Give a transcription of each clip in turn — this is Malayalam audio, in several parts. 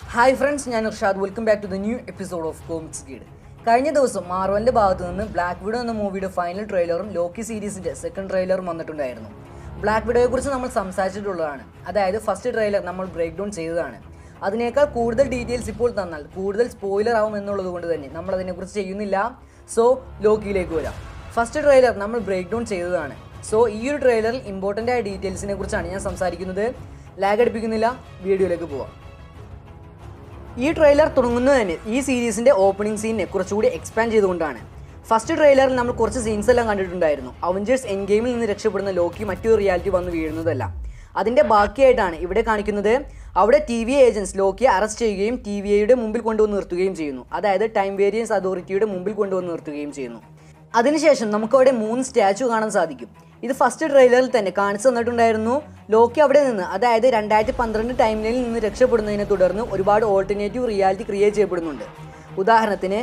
Hi friends, I am Irshad. Welcome back to the new episode of Comics Guide. കഴിഞ്ഞ ദിവസം മാർവലിന്റെ ഭാഗത്തു നിന്ന് ബ്ലാക്ക് വിഡോ എന്ന മൂവിയുടെ ഫൈനൽ ട്രെയിലറും ലോക്കി സീരീസിന്റെ സെക്കൻഡ് ട്രെയിലറും വന്നിട്ടുണ്ടായിരുന്നു. ബ്ലാക്ക് വിഡോയെക്കുറിച്ച് നമ്മൾ സംസാരിച്ചിട്ടുള്ളതാണ്. അതായത് ഫസ്റ്റ് ട്രെയിലർ നമ്മൾ ബ്രേക്ക് ഡൗൺ ചെയ്തതാണ്. അതിനേക്കാൾ കൂടുതൽ ഡീറ്റെയിൽസ് ഇപ്പോൾ തന്നാൽ കൂടുതൽ സ്പോയിലർ ആവും എന്നുള്ളത് കൊണ്ട് തന്നെ നമ്മൾ അതിനെക്കുറിച്ച് ചെയ്യുന്നില്ല. സോ ലോക്കിയിലേക്ക് വരാം. ഫസ്റ്റ് ട്രെയിലർ നമ്മൾ ബ്രേക്ക് ഡൗൺ ചെയ്തതാണ്. സോ ഈ ഒരു ട്രെയിലറിൽ ഇമ്പോർട്ടൻ്റ് ആയ ഡീറ്റെയിൽസിനെ കുറിച്ചാണ് ഞാൻ സംസാരിക്കുന്നത്. ലാഗ് അടിപ്പിക്കുന്നില്ല, വീഡിയോയിലേക്ക് പോവാം. ഈ ട്രെയിലർ തുടങ്ങുന്നത് തന്നെ ഈ സീരീസിൻ്റെ ഓപ്പണിംഗ് സീനിനെ കുറച്ചുകൂടി എക്സ്പാൻഡ് ചെയ്തുകൊണ്ടാണ്. ഫസ്റ്റ് ട്രെയിലറിൽ നമ്മൾ കുറച്ച് സീൻസ് എല്ലാം കണ്ടിട്ടുണ്ടായിരുന്നു. അവഞ്ചേഴ്സ് എൻഡ് ഗെയിമിൽ നിന്ന് രക്ഷപ്പെടുന്ന ലോക്കി മറ്റൊരു റിയാലിറ്റി വന്ന് വീഴുന്നതല്ല. അതിൻ്റെ ബാക്കിയായിട്ടാണ് ഇവിടെ കാണിക്കുന്നത്. അവിടെ TVA ഏജൻസ് ലോക്കിയെ അറസ്റ്റ് ചെയ്യുകയും TVA മുമ്പിൽ കൊണ്ടുവന്ന് നിർത്തുകയും ചെയ്യുന്നു. അതായത് ടൈം വേരിയൻസ് അതോറിറ്റിയുടെ മുമ്പിൽ കൊണ്ടുവന്ന് നിർത്തുകയും ചെയ്യുന്നു. അതിനുശേഷം നമുക്കവിടെ 3 സ്റ്റാച്ചു കാണാൻ സാധിക്കും. ഇത് ഫസ്റ്റ് ട്രെയിലറിൽ തന്നെ കാണിച്ചു തന്നിട്ടുണ്ടായിരുന്നു. ലോക്കി അവിടെ നിന്ന്, അതായത് 2012 ടൈം ലൈനിൽ നിന്ന് രക്ഷപ്പെടുന്നതിനെ തുടർന്ന് ഒരുപാട് ഓൾട്ടർനേറ്റീവ് റിയാലിറ്റി ക്രിയേറ്റ് ചെയ്യപ്പെടുന്നുണ്ട്. ഉദാഹരണത്തിന്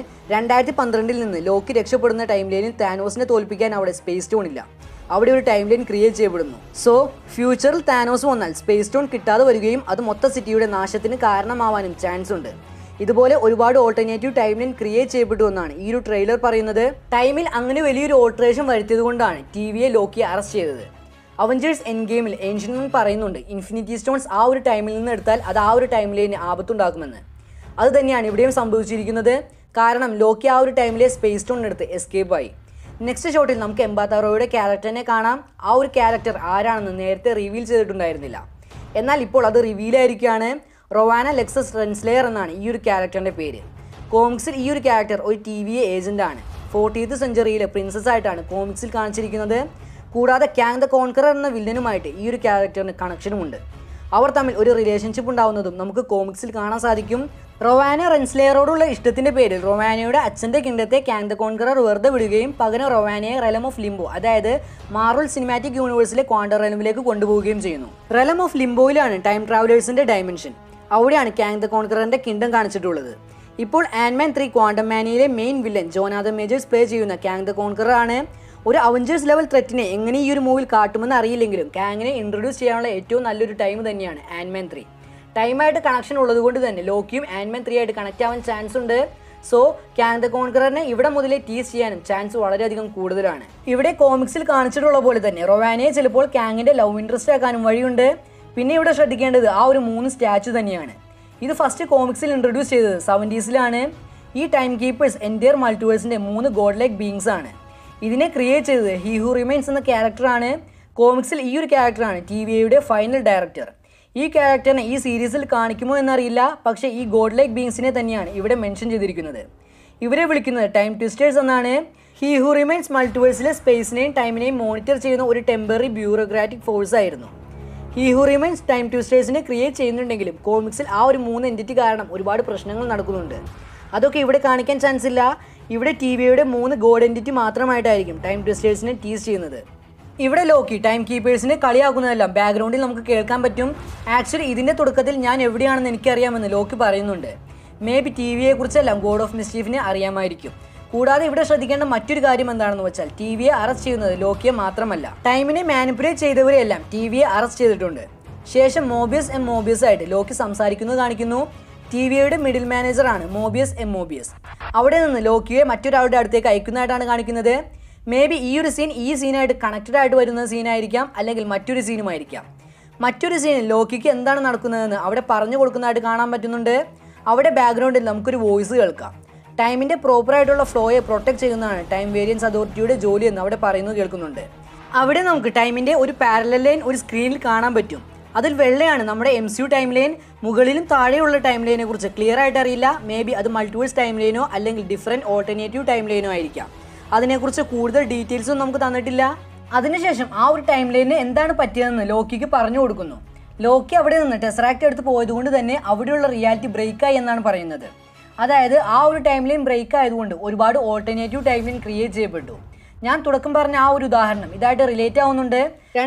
2012 നിന്ന് ലോക്കി രക്ഷപ്പെടുന്ന ടൈം ലൈനിൽ താനോസിനെ തോൽപ്പിക്കാൻ അവിടെ സ്പേസ് സ്റ്റോൺ ഇല്ല. അവിടെ ഒരു ടൈം ലൈൻ ക്രിയേറ്റ് ചെയ്യപ്പെടുന്നു. സോ ഫ്യൂച്ചറിൽ താനോസ് വന്നാൽ സ്പേസ് സ്റ്റോൺ കിട്ടാതെ വരികയും അത് മൊത്ത സിറ്റിയുടെ നാശത്തിന് കാരണമാവാനും ചാൻസ് ഉണ്ട്. ഇതുപോലെ ഒരുപാട് ഓൾട്ടർനേറ്റീവ് ടൈം ലൈൻ ക്രിയേറ്റ് ചെയ്യപ്പെട്ടു എന്നാണ് ഈ ഒരു ട്രെയിലർ പറയുന്നത്. ടൈമിൽ അങ്ങനെ വലിയൊരു ഓൾട്ടറേഷൻ വരുത്തിയത് കൊണ്ടാണ് TVA ലോക്കിയെ അറസ്റ്റ് ചെയ്തത്. അവഞ്ചേഴ്സ് എൻഡ് ഗെയിമിൽ ഏൻഷ്യൻ പറയുന്നുണ്ട് ഇൻഫിനിറ്റി സ്റ്റോൺസ് ആ ഒരു ടൈമിൽ നിന്ന് എടുത്താൽ അത് ആ ഒരു ടൈം ലൈന് ആപത്തുണ്ടാക്കുമെന്ന്. അത് തന്നെയാണ് ഇവിടെയും സംഭവിച്ചിരിക്കുന്നത്. കാരണം ലോക്കി ആ ഒരു ടൈമിലെ സ്പേസ് സ്റ്റോൺ എടുത്ത് എസ്കേപ്പ് ആയി. നെക്സ്റ്റ് ഷോട്ടിൽ നമുക്ക് എംബാത്താറോയുടെ ക്യാരക്ടറിനെ കാണാം. ആ ഒരു ക്യാരക്ടർ ആരാണെന്ന് നേരത്തെ റിവീൽ ചെയ്തിട്ടുണ്ടായിരുന്നില്ല. എന്നാൽ ഇപ്പോൾ അത് റിവീലായിരിക്കുകയാണ്. റൊവാന ലെക്സസ് റെൻസ്ലെയർ എന്നാണ് ഈ ഒരു ക്യാരക്ടറിൻ്റെ പേര്. കോമിക്സിൽ ഈ ഒരു ക്യാരക്ടർ ഒരു TVA ഏജൻ്റാണ്. 40th സെഞ്ചുറിയിലെ പ്രിൻസസ് ആയിട്ടാണ് കോമിക്സിൽ കാണിച്ചിരിക്കുന്നത്. കൂടാതെ കാങ് ദ കോൺക്കറർ എന്ന വില്ലനുമായിട്ട് ഈ ഒരു ക്യാരക്ടറിന് കണക്ഷനുമുണ്ട്. അവർ തമ്മിൽ ഒരു റിലേഷൻഷിപ്പ് ഉണ്ടാവുന്നതും നമുക്ക് കോമിക്സിൽ കാണാൻ സാധിക്കും. റൊവാന റെൻസ്ലെയറോടുള്ള ഇഷ്ടത്തിൻ്റെ പേരിൽ റൊവാനയുടെ അച്ഛൻ്റെ കിങ്ഡത്തെ കാങ് ദ കോൺക്കറർ വെറുതെ വിടുകയും പകരം റൊവാനയെ റെലം ഓഫ് ലിംബോ, അതായത് മാർവൽ സിനിമാറ്റിക് യൂണിവേഴ്സിലെ ക്വാണ്ടം റെലമിലേക്ക് കൊണ്ടുപോവുകയും ചെയ്യുന്നു. റെലം ഓഫ് ലിംബോയിലാണ് ടൈം ട്രാവലേഴ്സിൻ്റെ ഡയമെൻഷൻ. അവിടെയാണ് കാങ് ദ കോൺക്കററിൻ്റെ കിങ്ഡം കാണിച്ചിട്ടുള്ളത്. ഇപ്പോൾ ആൻഡ്മാൻ 3 ക്വാണ്ടം മാനിയയിലെ main villain Jonathan Majors play ചെയ്യുന്ന കാങ് ദ കോൺക്കറർ ആണ്. ഒരു അവഞ്ചേഴ്സ് ലെവൽ ത്രെറ്റിനെ എങ്ങനെ ഈ ഒരു മൂവിൽ കാട്ടുമെന്ന് അറിയില്ലെങ്കിലും കാങ്ങിനെ ഇൻട്രൊഡ്യൂസ് ചെയ്യാനുള്ള ഏറ്റവും നല്ലൊരു ടൈം തന്നെയാണ് ആൻഡ്മാൻ 3. ടൈമായിട്ട് കണക്ഷൻ ഉള്ളത് കൊണ്ട് തന്നെ ലോക്കിയും ആൻഡ്മാൻ 3 ആയിട്ട് കണക്റ്റ് ആവാൻ ചാൻസ് ഉണ്ട്. സോ കാങ് ദ കോൺക്കററിനെ ഇവിടെ മുതലേ ടീസ് ചെയ്യാനും ചാൻസ് വളരെയധികം കൂടുതലാണ്. ഇവിടെ കോമിക്സിൽ കാണിച്ചിട്ടുള്ള പോലെ തന്നെ റൊവാനയെ ചിലപ്പോൾ കാങ്ങിൻ്റെ ലവ് ഇൻട്രസ്റ്റ് ആക്കാനും വഴിയുണ്ട്. പിന്നെ ഇവിടെ ശ്രദ്ധിക്കേണ്ടത് ആ ഒരു 3 സ്റ്റാച്ചു തന്നെയാണ്. ഇത് ഫസ്റ്റ് കോമിക്സിൽ ഇൻട്രൊഡ്യൂസ് ചെയ്തത് 70s ഈ ടൈം കീപ്പേഴ്സ് എൻറ്റയർ മൾട്ടിവേഴ്സിൻ്റെ 3 ഗോഡ് ലൈക്ക് ബീങ്സ് ആണ്. ഇതിനെ ക്രിയേറ്റ് ചെയ്തത് ഹി ഹു റിമൈൻസ് എന്ന ക്യാരക്ടറാണ്. കോമിക്സിൽ ഈ ഒരു ക്യാരക്ടറാണ് TVA ഫൈനൽ ഡയറക്ടർ. ഈ ക്യാരക്ടറിനെ ഈ സീരീസിൽ കാണിക്കുമോ എന്നറിയില്ല. പക്ഷേ ഈ ഗോഡ് ലൈക്ക് ബീങ്സിനെ തന്നെയാണ് ഇവിടെ മെൻഷൻ ചെയ്തിരിക്കുന്നത്. ഇവരെ വിളിക്കുന്നത് ടൈം ട്വിസ്റ്റേഴ്സ് എന്നാണ്. ഹി ഹു റിമൈൻസ് മൾട്ടിവേഴ്സിലെ സ്പേസിനെയും ടൈമിനെയും മോണിറ്റർ ചെയ്യുന്ന ഒരു ടെമ്പററി ബ്യൂറോക്രാറ്റിക് ഫോഴ്സ് ആയിരുന്നു. ഹി ഹു റിമൈൻസ് ടൈം ട്വിസ്റ്റേഴ്സിനെ ക്രിയേറ്റ് ചെയ്യുന്നുണ്ടെങ്കിലും കോമിക്സിൽ ആ ഒരു 3 എൻറ്റിറ്റി കാരണം ഒരുപാട് പ്രശ്നങ്ങൾ നടക്കുന്നുണ്ട്. അതൊക്കെ ഇവിടെ കാണിക്കാൻ ചാൻസ് ഇല്ല. ഇവിടെ TVA 3 ഗോഡ് എൻറ്റിറ്റി മാത്രമായിട്ടായിരിക്കും ടൈം ട്വിസ്റ്റേഴ്സിനെ ടീസ് ചെയ്യുന്നത്. ഇവിടെ ലോക്കി ടൈം കീപ്പേഴ്സിനെ കളിയാക്കുന്നതെല്ലാം ബാക്ക്ഗ്രൗണ്ടിൽ നമുക്ക് കേൾക്കാൻ പറ്റും. ആക്ച്വലി ഇതിൻ്റെ തുടക്കത്തിൽ ഞാൻ എവിടെയാണെന്ന് എനിക്കറിയാമെന്ന് ലോക്കി പറയുന്നുണ്ട്. മേ ബി TVA കുറിച്ചെല്ലാം ഗോഡ് ഓഫ് മിസ്റ്റീഫിനെ അറിയാമായിരിക്കും. കൂടാതെ ഇവിടെ ശ്രദ്ധിക്കേണ്ട മറ്റൊരു കാര്യം എന്താണെന്ന് വെച്ചാൽ TVA അറസ്റ്റ് ചെയ്യുന്നത് ലോക്കിയെ മാത്രമല്ല, ടൈമിനെ മാനിപ്പുലേറ്റ് ചെയ്തവരെയെല്ലാം TVA അറസ്റ്റ് ചെയ്തിട്ടുണ്ട്. ശേഷം മോബിയസ് ആയിട്ട് ലോക്കി സംസാരിക്കുന്നത് കാണിക്കുന്നു. TVA മിഡിൽ മാനേജറാണ് മോബിയസ്. അവിടെ നിന്ന് ലോക്കിയെ മറ്റൊരാളുടെ അടുത്തേക്ക് അയക്കുന്നതായിട്ടാണ് കാണിക്കുന്നത്. മേ ബി ഈ ഒരു സീൻ ഈ സീനായിട്ട് കണക്റ്റഡ് ആയിട്ട് വരുന്ന സീനായിരിക്കാം, അല്ലെങ്കിൽ മറ്റൊരു സീനുമായിരിക്കാം. മറ്റൊരു സീനിൽ ലോക്കിക്ക് എന്താണ് നടക്കുന്നതെന്ന് അവിടെ പറഞ്ഞു കൊടുക്കുന്നതായിട്ട് കാണാൻ പറ്റുന്നുണ്ട്. അവിടെ ബാക്ക്ഗ്രൗണ്ടിൽ നമുക്കൊരു വോയിസ് കേൾക്കാം. ടൈമിൻ്റെ പ്രോപ്പറായിട്ടുള്ള ഫ്ലോയെ പ്രൊട്ടക്ട് ചെയ്യുന്നതാണ് ടൈം വേരിയൻസ് അതോറിറ്റിയുടെ ജോലി എന്ന് അവിടെ പറയുന്നത് കേൾക്കുന്നുണ്ട്. അവിടെ നമുക്ക് ടൈമിൻ്റെ ഒരു പാരലൽ ലൈൻ ഒരു സ്ക്രീനിൽ കാണാൻ പറ്റും. അതിൽ വെള്ളയാണ് നമ്മുടെ MCU ടൈം ലൈൻ. മുകളിലും താഴെയുള്ള ടൈം ലൈനെ കുറിച്ച് ക്ലിയർ ആയിട്ട് അറിയില്ല. മേ ബി അത് മൾട്ടിവേഴ്സ് ടൈം ലൈനോ അല്ലെങ്കിൽ ഡിഫറെൻറ്റ് ഓൾട്ടർനേറ്റീവ് ടൈം ലൈനോ ആയിരിക്കാം. അതിനെക്കുറിച്ച് കൂടുതൽ ഡീറ്റെയിൽസും നമുക്ക് തന്നിട്ടില്ല. അതിനുശേഷം ആ ഒരു ടൈം ലൈനിന് എന്താണ് പറ്റിയതെന്ന് ലോക്കിക്ക് പറഞ്ഞു കൊടുക്കുന്നു. ലോക്കി അവിടെ നിന്ന് ടെസറാക്ട് എടുത്ത് പോയതുകൊണ്ട് തന്നെ അവിടെയുള്ള റിയാലിറ്റി ബ്രേക്കായി എന്നാണ് പറയുന്നത്. അതായത് ആ ഒരു ടൈം ലൈൻ ബ്രേക്ക് ആയതുകൊണ്ട് ഒരുപാട് ഓൾട്ടർനേറ്റീവ് ടൈം ലൈൻ ക്രിയേറ്റ് ചെയ്യപ്പെട്ടു. ഞാൻ തുടക്കം പറഞ്ഞ ആ ഒരു ഉദാഹരണം ഇതായിട്ട് റിലേറ്റ് ആവുന്നുണ്ട്.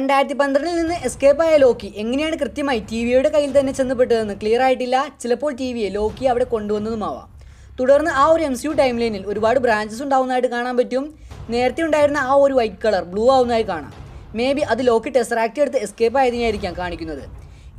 2012 നിന്ന് എസ്കേപ്പ് ആയ ലോക്കി എങ്ങനെയാണ് കൃത്യമായി TVA കയ്യിൽ തന്നെ ചെന്നപ്പെട്ടതെന്ന് ക്ലിയർ ആയിട്ടില്ല. ചിലപ്പോൾ TVA ലോക്കി അവിടെ കൊണ്ടുവന്നതുമാവാം. തുടർന്ന് ആ ഒരു MCU ടൈം ലൈനിൽ ഒരുപാട് ബ്രാഞ്ചസ് ഉണ്ടാവുന്നതായിട്ട് കാണാൻ പറ്റും. നേരത്തെ ഉണ്ടായിരുന്ന ആ ഒരു വൈറ്റ് കളർ ബ്ലൂ ആവുന്നതായി കാണാം. മേ ബി അത് ലോക്കി ടെസറാക്ട് എടുത്ത് എസ്കേപ്പ് ആയതിനായിരിക്കാം കാണിക്കുന്നത്.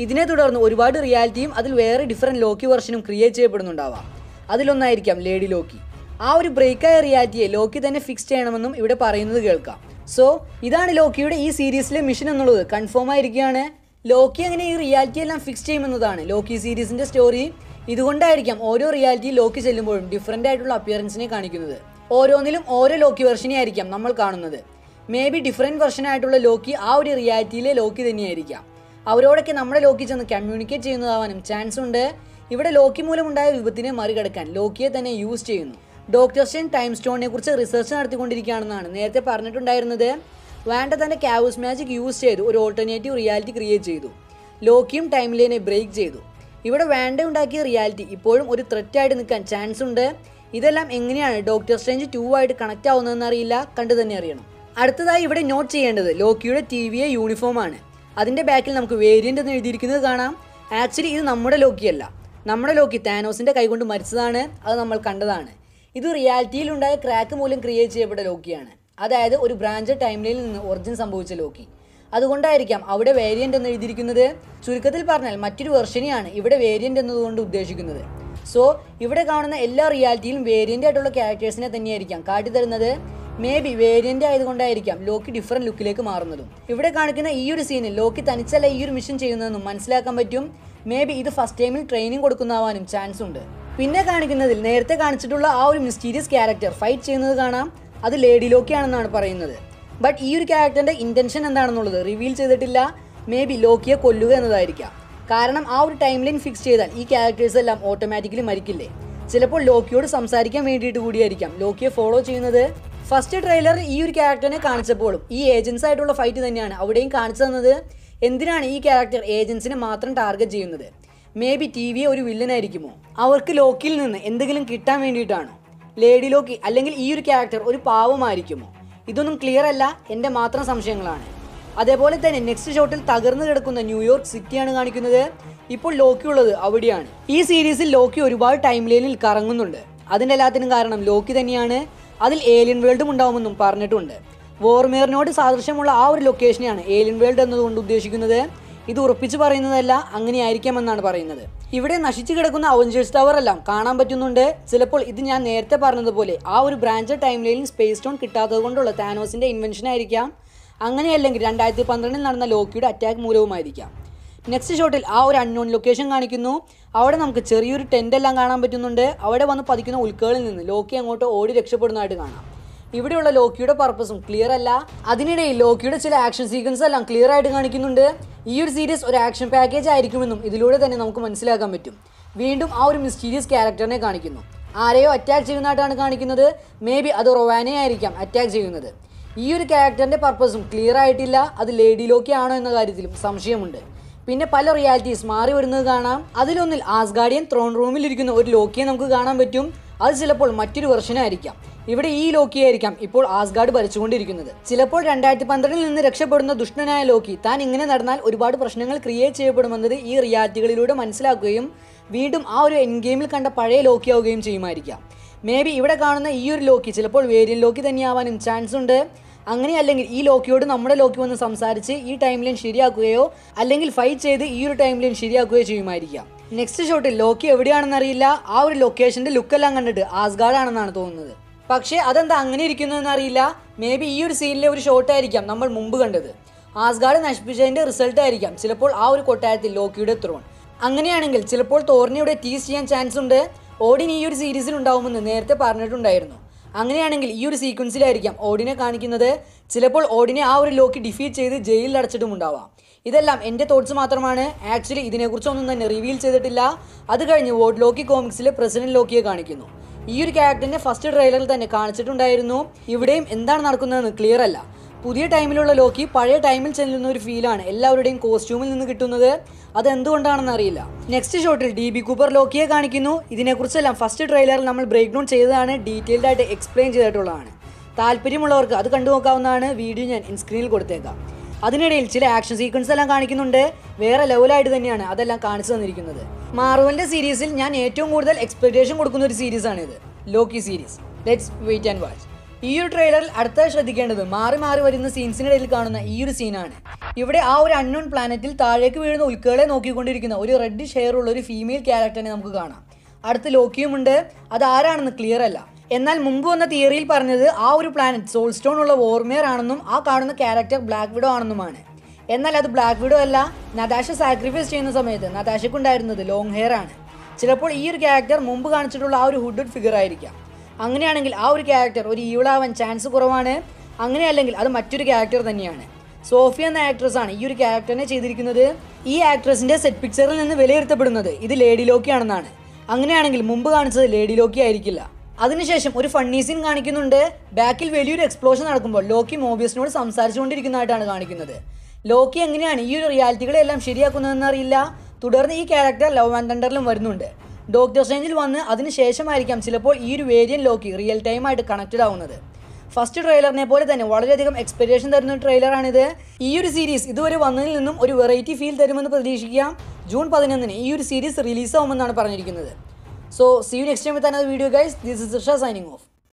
ഇതിനെ തുടർന്ന് ഒരുപാട് റിയാലിറ്റിയും അതിൽ വേറെ ഡിഫറെൻറ്റ് ലോക്കി വെർഷനും ക്രിയേറ്റ് ചെയ്യപ്പെടുന്നുണ്ടാവാം. അതിലൊന്നായിരിക്കാം ലേഡി ലോക്കി. ആ ഒരു ബ്രേക്കായ റിയാലിറ്റിയെ ലോക്കി തന്നെ ഫിക്സ് ചെയ്യണമെന്നും ഇവിടെ പറയുന്നത് കേൾക്കാം. സോ ഇതാണ് ലോക്കിയുടെ ഈ സീരീസിലെ മിഷൻ എന്നുള്ളത് കൺഫേം ആയിരിക്കുകയാണ്. ലോക്കി അങ്ങനെ ഈ റിയാലിറ്റി എല്ലാം ഫിക്സ് ചെയ്യുമെന്നതാണ് ലോക്കി സീരീസിൻ്റെ സ്റ്റോറി. ഇതുകൊണ്ടായിരിക്കാം ഓരോ റിയാലിറ്റി ലോക്കി ചെല്ലുമ്പോഴും ഡിഫറൻ്റ് ആയിട്ടുള്ള അപ്പിയറൻസിനെ കാണിക്കുന്നത്. ഓരോന്നിലും ഓരോ ലോക്കി വെർഷനെ ആയിരിക്കാം നമ്മൾ കാണുന്നത്. മേ ബി ഡിഫറെൻറ്റ് വെർഷൻ ആയിട്ടുള്ള ലോക്കി ആ ഒരു റിയാലിറ്റിയിലെ ലോക്കി തന്നെയായിരിക്കാം. അവരോടൊക്കെ നമ്മുടെ ലോക്കി ചെന്ന് കമ്മ്യൂണിക്കേറ്റ് ചെയ്യുന്നതാവാനും ചാൻസ് ഉണ്ട്. ഇവിടെ ലോക്കി മൂലമുണ്ടായ വിപത്തിനെ മറികടക്കാൻ ലോക്കിയെ തന്നെ യൂസ് ചെയ്യുന്നു. ഡോക്ടർ സ്ട്രേഞ്ച് ടൈം സ്റ്റോണിനെ കുറിച്ച് റിസർച്ച് നടത്തിക്കൊണ്ടിരിക്കുകയാണെന്നാണ് നേരത്തെ പറഞ്ഞിട്ടുണ്ടായിരുന്നത്. വാൻഡ തൻ്റെ കാവൂസ് മാജിക് യൂസ് ചെയ്ത് ഒരു ഓൾട്ടർനേറ്റീവ് റിയാലിറ്റി ക്രിയേറ്റ് ചെയ്തു. ലോക്കിയും ടൈം ലൈനെ ബ്രേക്ക് ചെയ്തു. ഇവിടെ വാൻഡ ഉണ്ടാക്കിയ റിയാലിറ്റി ഇപ്പോഴും ഒരു ത്രെറ്റായിട്ട് നിൽക്കാൻ ചാൻസ് ഉണ്ട്. ഇതെല്ലാം എങ്ങനെയാണ് ഡോക്ടർ സ്ട്രേഞ്ച് 2 ആയിട്ട് കണക്റ്റ് ആവുന്നതെന്ന് അറിയില്ല, കണ്ടു തന്നെ അറിയണം. അടുത്തതായി ഇവിടെ നോട്ട് ചെയ്യേണ്ടത് ലോക്കിയുടെ TVA യൂണിഫോമാണ്. അതിൻ്റെ ബാക്കിൽ നമുക്ക് വേരിയൻ്റ് എന്ന് എഴുതിയിരിക്കുന്നത് കാണാം. ആക്ച്വലി ഇത് നമ്മുടെ ലോക്കിയല്ല. നമ്മുടെ ലോക്കി താനോസിൻ്റെ കൈകൊണ്ട് മരിച്ചതാണ്. അത് നമ്മൾ കണ്ടതാണ്. ഇത് റിയാലിറ്റിയിലുണ്ടായ ക്രാക്ക് മൂലം ക്രിയേറ്റ് ചെയ്യപ്പെട്ട ലോക്കിയാണ്. അതായത് ഒരു ബ്രാഞ്ച് ടൈം ലൈനിൽ നിന്ന് ഒറിജിൻ സംഭവിച്ച ലോക്കി. അതുകൊണ്ടായിരിക്കാം അവിടെ വേരിയൻ്റ് എന്ന് എഴുതിയിരിക്കുന്നത്. ചുരുക്കത്തിൽ പറഞ്ഞാൽ മറ്റൊരു വെർഷനെയാണ് ഇവിടെ വേരിയൻ്റ് എന്നതുകൊണ്ട് ഉദ്ദേശിക്കുന്നത്. സോ ഇവിടെ കാണുന്ന എല്ലാ റിയാലിറ്റിയിലും വേരിയൻ്റ് ആയിട്ടുള്ള ക്യാരക്ടേഴ്സിനെ തന്നെയായിരിക്കാം കാട്ടിത്തരുന്നത്. മേ ബി വേരിയൻ്റ് ആയതുകൊണ്ടായിരിക്കാം ലോക്കി ഡിഫറെൻറ്റ് ലുക്കിലേക്ക് മാറുന്നതും. ഇവിടെ കാണിക്കുന്ന ഈ ഒരു സീനിൽ ലോക്കി തനിച്ചല്ല ഈ ഒരു മിഷൻ ചെയ്യുന്നതെന്നും മനസ്സിലാക്കാൻ പറ്റും. മേ ബി ഇത് ഫസ്റ്റ് ടൈമിൽ ട്രെയിനിങ് കൊടുക്കുന്നതാവാനും ചാൻസ് ഉണ്ട്. പിന്നെ കാണിക്കുന്നതിൽ നേരത്തെ കാണിച്ചിട്ടുള്ള ആ ഒരു മിസ്റ്റീരിയസ് ക്യാരക്ടർ ഫൈറ്റ് ചെയ്യുന്നത് കാണാം. അത് ലേഡി ലോക്കി ആണെന്നാണ് പറയുന്നത്. ബട്ട് ഈ ഒരു ക്യാരക്ടറിൻ്റെ ഇൻറ്റൻഷൻ എന്താണെന്നുള്ളത് റിവീൽ ചെയ്തിട്ടില്ല. മേ ബി ലോക്കിയെ കൊല്ലുക എന്നതായിരിക്കാം. കാരണം ആ ഒരു ടൈം ലൈൻ ഫിക്സ് ചെയ്താൽ ഈ ക്യാരക്ടേഴ്സ് എല്ലാം ഓട്ടോമാറ്റിക്കലി മരിക്കില്ലേ. ചിലപ്പോൾ ലോക്കിയോട് സംസാരിക്കാൻ വേണ്ടിയിട്ട് കൂടിയായിരിക്കാം ലോക്കിയെ ഫോളോ ചെയ്യുന്നത്. ഫസ്റ്റ് ട്രെയിലറിൽ ഈ ഒരു ക്യാരക്ടറിനെ കാണിച്ചപ്പോഴും ഈ ഏജൻസ് ആയിട്ടുള്ള ഫൈറ്റ് തന്നെയാണ് അവിടെയും കാണിച്ചു തന്നത്. എന്തിനാണ് ഈ ക്യാരക്ടർ ഏജൻസിനെ മാത്രം ടാർഗറ്റ് ചെയ്യുന്നത്? മേ ബി TVA ഒരു വില്ലനായിരിക്കുമോ? അവർക്ക് ലോക്കിയിൽ നിന്ന് എന്തെങ്കിലും കിട്ടാൻ വേണ്ടിയിട്ടാണോ? ലേഡി ലോക്കി അല്ലെങ്കിൽ ഈ ഒരു ക്യാരക്ടർ ഒരു പാവമായിരിക്കുമോ? ഇതൊന്നും ക്ലിയർ അല്ല, എൻ്റെ മാത്രം സംശയങ്ങളാണ്. അതേപോലെ തന്നെ നെക്സ്റ്റ് ഷോട്ടിൽ തകർന്നു കിടക്കുന്ന ന്യൂയോർക്ക് സിറ്റിയാണ് കാണിക്കുന്നത്. ഇപ്പോൾ ലോക്കി ഉള്ളത് അവിടെയാണ്. ഈ സീരീസിൽ ലോക്കി ഒരുപാട് ടൈം ലൈനിൽ കറങ്ങുന്നുണ്ട്. അതിൻ്റെ എല്ലാത്തിനും കാരണം ലോക്കി തന്നെയാണ്. അതിൽ ഏലിയൻ വേൾഡും ഉണ്ടാവുമെന്നും പറഞ്ഞിട്ടുണ്ട്. വോർമെയറിനോട് സാദൃശ്യമുള്ള ആ ഒരു ലൊക്കേഷനെയാണ് ഏലിയൻ വേൾഡ് എന്നതുകൊണ്ട് ഉദ്ദേശിക്കുന്നത്. ഇത് ഉറപ്പിച്ച് പറയുന്നതല്ല, അങ്ങനെയായിരിക്കാമെന്നാണ് പറയുന്നത്. ഇവിടെ നശിച്ചു കിടക്കുന്ന അവഞ്ചേഴ്സ് ടവർ എല്ലാം കാണാൻ പറ്റുന്നുണ്ട്. ചിലപ്പോൾ ഇത് ഞാൻ നേരത്തെ പറഞ്ഞതുപോലെ ആ ഒരു ബ്രാഞ്ച് ടൈം ലൈനിൽ സ്പേസ് സ്റ്റോൺ കിട്ടാത്തത് കൊണ്ടുള്ള താനോസിൻ്റെ ഇൻവെൻഷൻ ആയിരിക്കാം. അങ്ങനെയല്ലെങ്കിൽ 2012 നടന്ന ലോക്കിയുടെ അറ്റാക്ക് മൂലവുമായിരിക്കാം. നെക്സ്റ്റ് ഷോട്ടിൽ ആ ഒരു അൺനോൺ ലൊക്കേഷൻ കാണിക്കുന്നു. അവിടെ നമുക്ക് ചെറിയൊരു ടെൻ്റ് എല്ലാം കാണാൻ പറ്റുന്നുണ്ട്. അവിടെ വന്ന് പതിക്കുന്ന ഉൽക്കകളിൽ നിന്ന് ലോക്കി അങ്ങോട്ട് ഓടി രക്ഷപ്പെടുന്നതായിട്ട് കാണാം. ഇവിടെയുള്ള ലോക്കിയുടെ പർപ്പസും ക്ലിയർ അല്ല. അതിനിടയിൽ ലോക്കിയുടെ ചില ആക്ഷൻ സീക്വൻസ് എല്ലാം ക്ലിയർ ആയിട്ട് കാണിക്കുന്നുണ്ട്. ഈ ഒരു സീരീസ് ഒരു ആക്ഷൻ പാക്കേജ് ആയിരിക്കുമെന്നും ഇതിലൂടെ തന്നെ നമുക്ക് മനസ്സിലാക്കാൻ പറ്റും. വീണ്ടും ആ ഒരു മിസ്റ്റീരിയസ് ക്യാരക്ടറിനെ കാണിക്കുന്നു. ആരെയോ അറ്റാക്ക് ചെയ്യുന്നതായിട്ടാണ് കാണിക്കുന്നത്. മേ ബി അത് റൊവാനെ ആയിരിക്കാം അറ്റാക്ക് ചെയ്യുന്നത്. ഈ ഒരു ക്യാരക്ടറിൻ്റെ പർപ്പസും ക്ലിയർ ആയിട്ടില്ല. അത് ലേഡി ലോക്കി ആണോ എന്ന കാര്യത്തിലും സംശയമുണ്ട്. പിന്നെ പല റിയാലിറ്റീസ് മാറി വരുന്നത് കാണാം. അതിലൊന്നിൽ ആസ്ഗാർഡിയൻ ത്രോൺ റൂമിൽ ഇരിക്കുന്ന ഒരു ലോക്കിയെ നമുക്ക് കാണാൻ പറ്റും. അത് ചിലപ്പോൾ മറ്റൊരു വെർഷനായിരിക്കാം. ഇവിടെ ഈ ലോക്കിയായിരിക്കാം ഇപ്പോൾ ആസ്ഗാർഡ് ഭരിച്ചുകൊണ്ടിരിക്കുന്നത്. ചിലപ്പോൾ 2012 നിന്ന് രക്ഷപ്പെടുന്ന ദുഷ്ടനായ ലോക്കി താൻ ഇങ്ങനെ നടന്നാൽ ഒരുപാട് പ്രശ്നങ്ങൾ ക്രിയേറ്റ് ചെയ്യപ്പെടുമെന്നത് ഈ റിയാലിറ്റികളിലൂടെ മനസ്സിലാക്കുകയും വീണ്ടും ആ ഒരു എൻഡ് ഗെയിമിൽ കണ്ട പഴയ ലോക്കി ആവുകയും ചെയ്യുമായിരിക്കാം. മേ ബി ഇവിടെ കാണുന്ന ഈ ഒരു ലോക്കി ചിലപ്പോൾ വേരിയൻ ലോക്കി തന്നെയാവാനും ചാൻസ് ഉണ്ട്. അങ്ങനെയല്ലെങ്കിൽ ഈ ലോക്കിയോട് നമ്മുടെ ലോക്കി വന്ന് സംസാരിച്ച് ഈ ടൈം ലൈൻ ശരിയാക്കുകയോ അല്ലെങ്കിൽ ഫൈറ്റ് ചെയ്ത് ഈ ഒരു ടൈം ലൈൻ ശരിയാക്കുകയോ ചെയ്യുമായിരിക്കാം. നെക്സ്റ്റ് ഷോട്ടിൽ ലോക്കി എവിടെയാണെന്നറിയില്ല. ആ ഒരു ലൊക്കേഷൻ്റെ ലുക്കെല്ലാം കണ്ടിട്ട് ആസ്ഗാർഡ് ആണെന്നാണ് തോന്നുന്നത്. പക്ഷേ അതെന്താ അങ്ങനെ ഇരിക്കുന്നതെന്ന് അറിയില്ല. മേ ബി ഈ ഒരു സീനിലെ ഒരു ഷോട്ടായിരിക്കാം നമ്മൾ മുമ്പ് കണ്ടത്. ആസ്ഗാർഡ് നശിപ്പിച്ചതിൻ്റെ റിസൾട്ട് ആയിരിക്കാം ചിലപ്പോൾ ആ ഒരു കൊട്ടാരത്തിൽ ലോക്കിയുടെ ത്രോൺ. അങ്ങനെയാണെങ്കിൽ ചിലപ്പോൾ തോറിനെ ഇവിടെ ടീസ് ചെയ്യാൻ ചാൻസ് ഉണ്ട്. ഓഡിൻ ഈ ഒരു സീരീസിൽ ഉണ്ടാവുമെന്ന് നേരത്തെ പറഞ്ഞിട്ടുണ്ടായിരുന്നു. അങ്ങനെയാണെങ്കിൽ ഈ ഒരു സീക്വൻസിലായിരിക്കാം ഓഡിനെ കാണിക്കുന്നത്. ചിലപ്പോൾ ഓഡിനെ ആ ഒരു ലോക്കി ഡിഫീറ്റ് ചെയ്ത് ജയിലിൽ അടച്ചിട്ടും ഉണ്ടാവാം. ഇതെല്ലാം എൻ്റെ തോട്ട്സ് മാത്രമാണ്. ആക്ച്വലി ഇതിനെക്കുറിച്ചൊന്നും തന്നെ റിവീൽ ചെയ്തിട്ടില്ല. അത് കഴിഞ്ഞ് വേൾഡ് ലോക്കി കോമിക്സിലെ പ്രസിഡന്റ് ലോക്കിയെ കാണിക്കുന്നു. ഈ ഒരു ക്യാരക്ടറിനെ ഫസ്റ്റ് ട്രെയിലറിൽ തന്നെ കാണിച്ചിട്ടുണ്ടായിരുന്നു. ഇവിടെയും എന്താണ് നടക്കുന്നതെന്ന് ക്ലിയർ അല്ല. പുതിയ ടൈമിലുള്ള ലോക്കി പഴയ ടൈമിൽ ചെല്ലുന്ന ഒരു ഫീലാണ് എല്ലാവരുടെയും കോസ്റ്റ്യൂമിൽ നിന്ന് കിട്ടുന്നത്. അതെന്തുകൊണ്ടാണെന്ന് അറിയില്ല. നെക്സ്റ്റ് ഷോട്ടിൽ DB കൂപ്പർ ലോക്കിയെ കാണിക്കുന്നു. ഇതിനെക്കുറിച്ചെല്ലാം ഫസ്റ്റ് ട്രെയിലറിൽ നമ്മൾ ബ്രേക്ക് ഡൗൺ ചെയ്തതാണ്, ഡീറ്റെയിൽഡ് ആയിട്ട് എക്സ്പ്ലെയിൻ ചെയ്തിട്ടുള്ളതാണ്. താല്പര്യമുള്ളവർക്ക് അത് കണ്ടുനോക്കാവുന്നതാണ്. വീഡിയോ ഞാൻ സ്ക്രീനിൽ കൊടുത്തേക്കാം. അതിനിടയിൽ ചില ആക്ഷൻ സീക്വൻസ് എല്ലാം കാണിക്കുന്നുണ്ട്. വേറെ ലെവലായിട്ട് തന്നെയാണ് അതെല്ലാം കാണിച്ചു തന്നിരിക്കുന്നത്. മാർവലിൻ്റെ സീരീസിൽ ഞാൻ ഏറ്റവും കൂടുതൽ എക്സ്പെക്ടേഷൻ കൊടുക്കുന്ന ഒരു സീരീസാണിത്, ലോക്കി സീരീസ്. Let's wait and watch. ഈ ഒരു ട്രെയിലറിൽ അടുത്തായി ശ്രദ്ധിക്കേണ്ടത് മാറി മാറി വരുന്ന സീൻസിനിടയിൽ കാണുന്ന ഈ ഒരു സീനാണ്. ഇവിടെ ആ ഒരു അൺനോൺ പ്ലാനറ്റിൽ താഴേക്ക് വീഴുന്ന ഉൽക്കകളെ നോക്കിക്കൊണ്ടിരിക്കുന്ന ഒരു റെഡ് ഷെയർ ഉള്ള ഒരു ഫീമെയിൽ ക്യാരക്ടറിനെ നമുക്ക് കാണാം. അടുത്ത് ലോക്കിയുമുണ്ട്. അത് ആരാണെന്ന് ക്ലിയർ അല്ല. എന്നാൽ മുമ്പ് വന്ന തിയറിയിൽ പറഞ്ഞത് ആ ഒരു പ്ലാനറ്റ് സോൾ സ്റ്റോൺ ഉള്ള വോർമിയർ ആണെന്നും ആ കാണുന്ന ക്യാരക്ടർ ബ്ലാക്ക് വിഡോ ആണെന്നുമാണ്. എന്നാൽ അത് ബ്ലാക്ക് വിഡോ അല്ല. നതാഷ സാക്രിഫൈസ് ചെയ്യുന്ന സമയത്ത് നതാഷയ്ക്കുണ്ടായിരുന്നത് ലോങ് ഹെയർ ആണ്. ചിലപ്പോൾ ഈ ഒരു ക്യാരക്ടർ മുമ്പ് കാണിച്ചിട്ടുള്ള ആ ഒരു ഹുഡഡ് ഫിഗർ ആയിരിക്കാം. അങ്ങനെയാണെങ്കിൽ ആ ഒരു ക്യാരക്ടർ ഒരു ഈവിളാവാൻ ചാൻസ് കുറവാണ്. അങ്ങനെയല്ലെങ്കിൽ അത് മറ്റൊരു ക്യാരക്ടർ തന്നെയാണ്. സോഫിയ എന്ന ആക്ട്രസ് ആണ് ഈ ഒരു ക്യാരക്ടറിനെ ചെയ്തിരിക്കുന്നത്. ഈ ആക്ട്രസിന്റെ സെറ്റ് പിക്ചറിൽ നിന്ന് വിലയിരുത്തപ്പെടുന്നത് ഇത് ലേഡി ലോക്കി ആണെന്നാണ്. അങ്ങനെയാണെങ്കിൽ മുമ്പ് കാണിച്ചത് ലേഡി ലോക്കി ആയിരിക്കില്ല. അതിനുശേഷം ഒരു ഫണ്ണി സീൻ കാണിക്കുന്നുണ്ട്. ബാക്കിൽ വലിയൊരു എക്സ്പ്ലോഷൻ നടക്കുമ്പോൾ ലോക്കി മോബിയസിനോട് സംസാരിച്ചുകൊണ്ടിരിക്കുന്നതായിട്ടാണ് കാണിക്കുന്നത്. ലോക്കി എങ്ങനെയാണ് ഈ ഒരു റിയാലിറ്റികളെല്ലാം ശരിയാക്കുന്നതെന്ന് അറിയില്ല. തുടർന്ന് ഈ ക്യാരക്ടർ ലവ് ആൻഡ് തണ്ടറിലും വരുന്നുണ്ട്. ഡോക്ടർ സ്ട്രേഞ്ചിൽ വന്ന് അതിനുശേഷമായിരിക്കാം ചിലപ്പോൾ ഈ ഒരു വേരിയൻ ലോക്കി റിയൽ ടൈമായിട്ട് കണക്റ്റഡ് ആവുന്നത്. ഫസ്റ്റ് ട്രെയിലറിനെ പോലെ തന്നെ വളരെയധികം എക്സ്പെക്ടേഷൻ തരുന്ന ഒരു ട്രെയിലറാണിത്. ഈ ഒരു സീരീസ് ഇതുവരെ വന്നതിൽ നിന്നും ഒരു വെറൈറ്റി ഫീൽ തരുമെന്ന് പ്രതീക്ഷിക്കാം. ജൂൺ 11 ഈ ഒരു സീരീസ് റിലീസ് ആവുമെന്നാണ് പറഞ്ഞിരിക്കുന്നത്. So see you next time with another video guys. This is Sasha signing off.